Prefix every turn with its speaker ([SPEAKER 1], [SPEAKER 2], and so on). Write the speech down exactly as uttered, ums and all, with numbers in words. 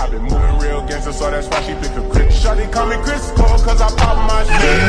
[SPEAKER 1] I been moving real gangster, so that's why she pick a crit. Shawty call me Chris Cole, cause I pop my shit.